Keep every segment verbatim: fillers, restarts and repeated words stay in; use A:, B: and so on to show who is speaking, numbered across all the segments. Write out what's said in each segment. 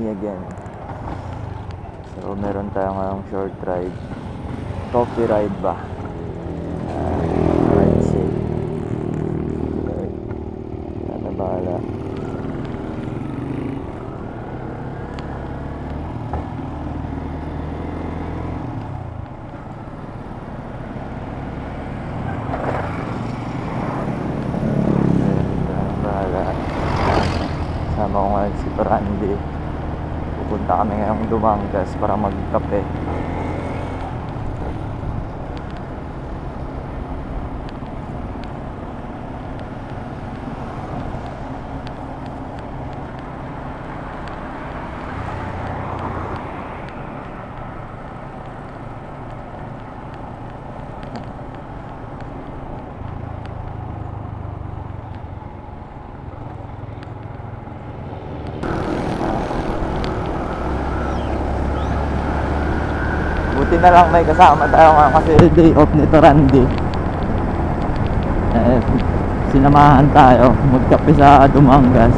A: me again. So meron tayo ngayong short ride, coffee ride ba, uh, ride safe. Okay, sana bahala. Sama ko ngayon si Randy. Pupunta kami ngayong Dumangas para magkape. Buti na lang may kasama tayo nga kasi day off nito Randy. Eh, sinamahan tayo magkape sa Dumangas.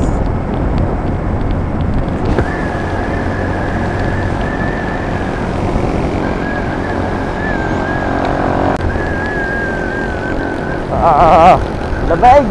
A: Ah, lamig!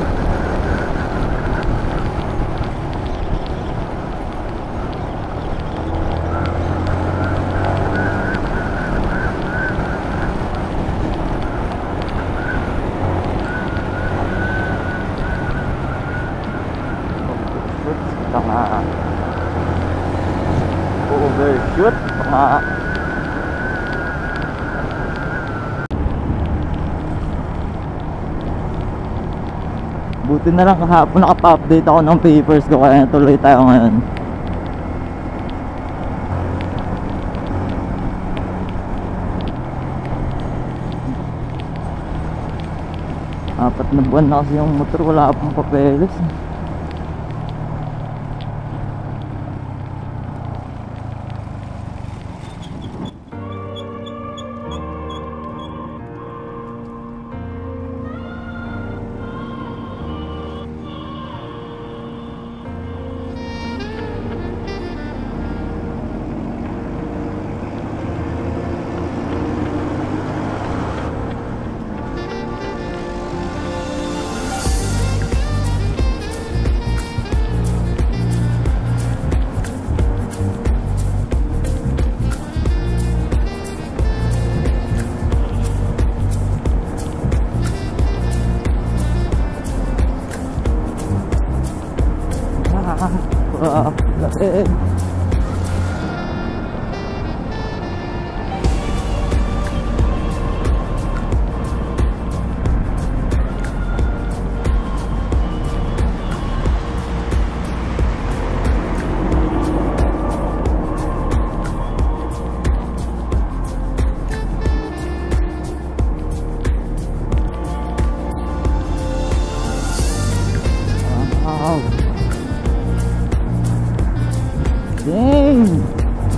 A: Mga overshoot, mga buti na lang kahapon nakapa-update ako ng papers ko kaya tuloy tayo ngayon. Apat na buwan na kasi yung motor, wala pang papeles. Ah, lamig. Wow. Dang!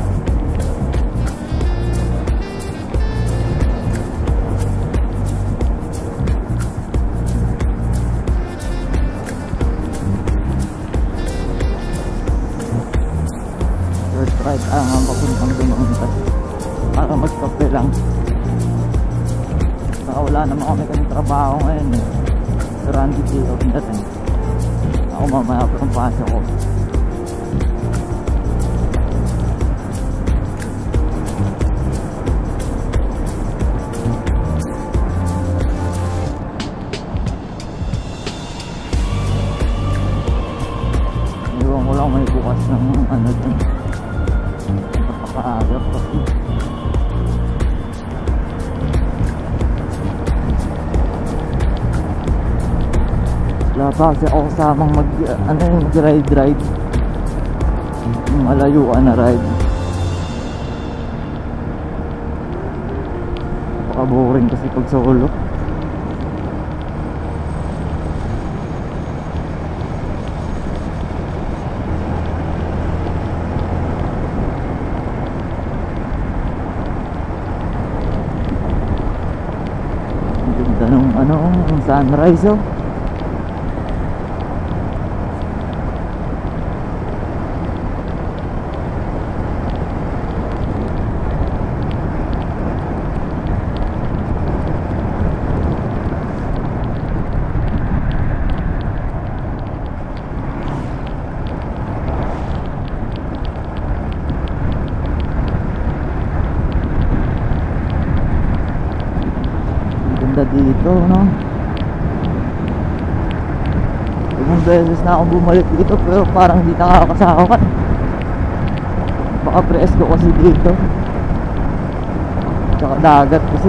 A: Short ride ang ang papuntang Dumangas para magkape lang. Saka wala naman kami kami trabaho ngayon eh. So Randy day off natin. Ako mamaya pa ang pasok ko. May bukas ng ano dun, napakaagap kasi wala pa kasi ako kasamang mag ano yung mag ride ride malayuan na ride. Napaka boring kasi pag solo. Nung ano, yung sunrise oh. dito, no? Ilang beses na ako bumalik dito pero parang hindi nakakasawa. Baka presko kasi dito. Tsaka dagat kasi.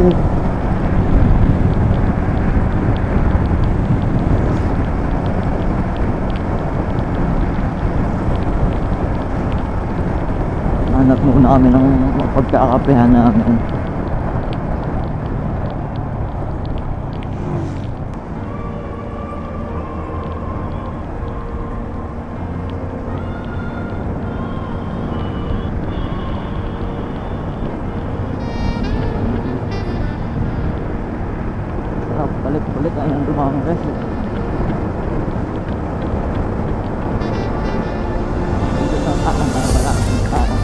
A: Hanap muna kami ng pagkakapehan namin. Sarap balik-balik ay ang dumamang reso. Dito sa takang na pala ang takang.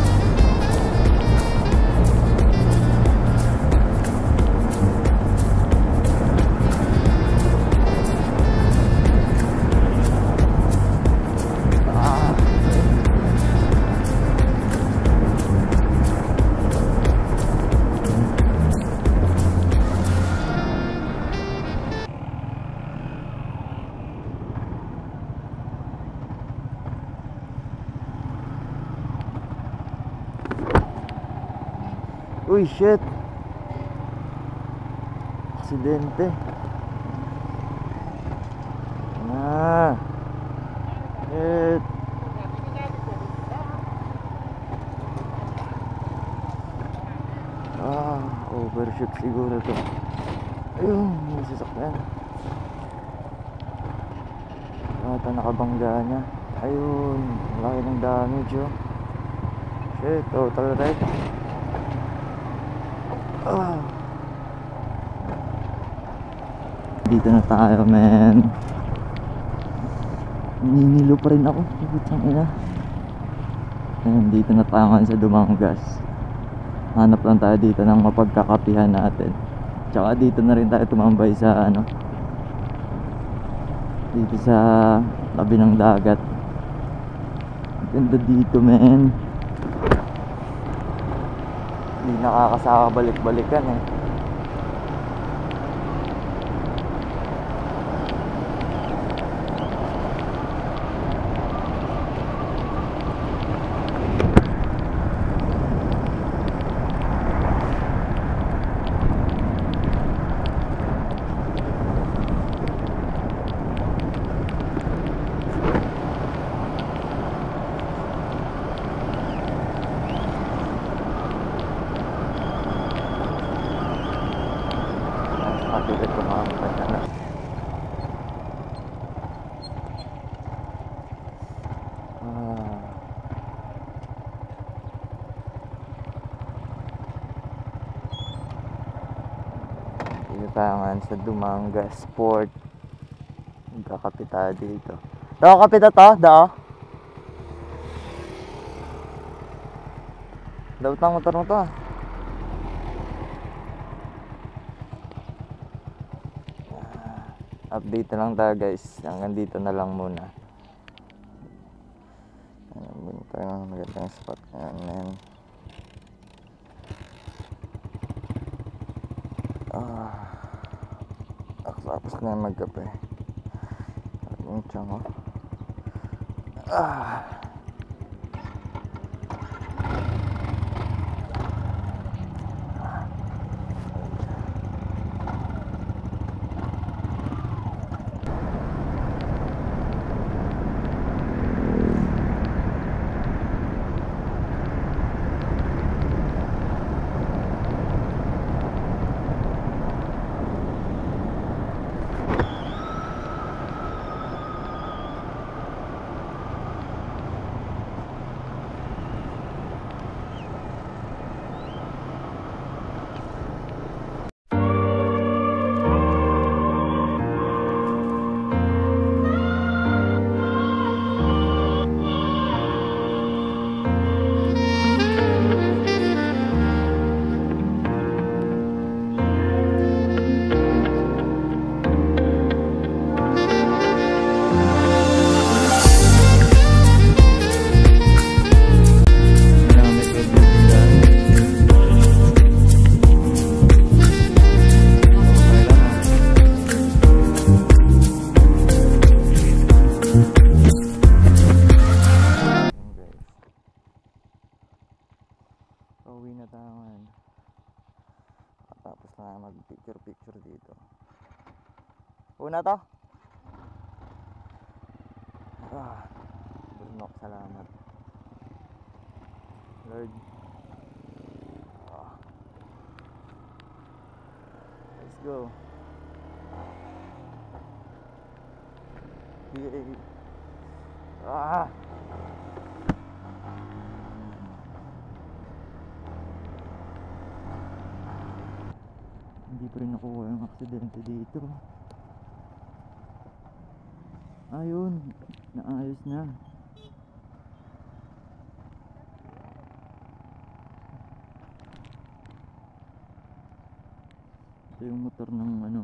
A: Uy, shit. Aksidente. Ah. Shit. Ah, overshoot siguro to. Ayun, may sasakyan. Ata nakabangga niya. Ayun, laki ng damage, oh. Shit, total wreck. Ah. Dito na tayo, man. Ninilo pa rin ako. Putang ina. Ayun, dito na tayo ngayon sa Dumangas. Hanap lang tayo dito ng mapagkakapihan natin. Tsaka dito na rin tayo tumambay sa ano, dito sa tabi ng dagat. Ganda dito, man. Hindi nakakasaka balik-balikan eh. Pagkakit ko mga kapatid. Ah. Dito tayo nga sa Dumangas Port. Magkakapit tayo dito. Daw kapit ito? Daw? Daw tang motor mo to ah. Update na lang tayo, guys. Hanggang dito na lang muna. Ayan, ito yung magandang spot. Ayan. Ah, tapos na yung magkape. Yung tiyan ko. Ah. Pauwi na tayo ngayon. Tapos na mag picture picture dito. Una to. Ah, burnok, salamat Lord. Ah. Let's go. Yay. Ah. Hindi pa rin nakuha yung aksidente dito. Ayun, naayos na. Ito yung motor ng ano,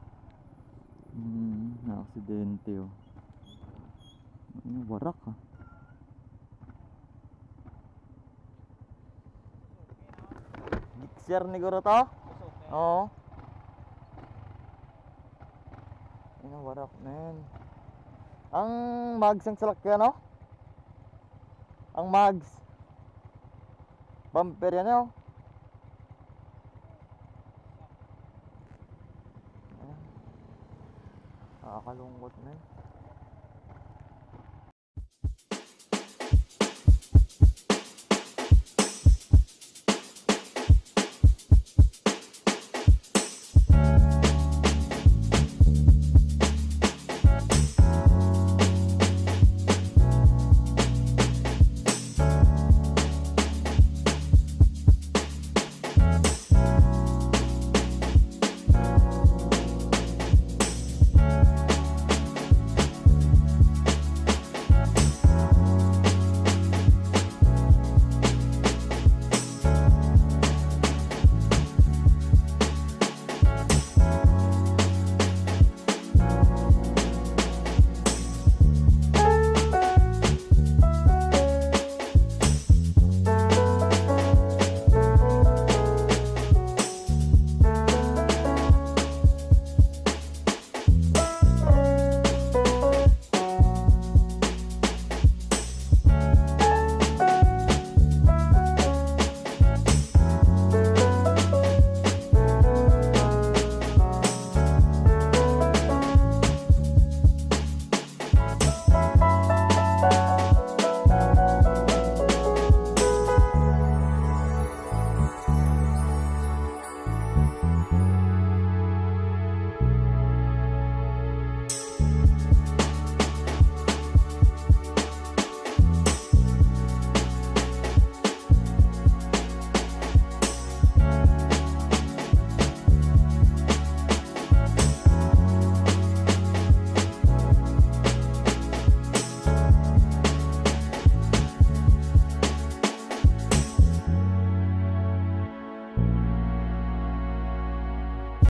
A: hmm, na aksidente oh. Ano, warak ah. Gixer ni Guro to? Oo. Ano, warak men. Ang mags ang salakyan no? Ang mags. Bumper yan oh. Nakakalungkot men.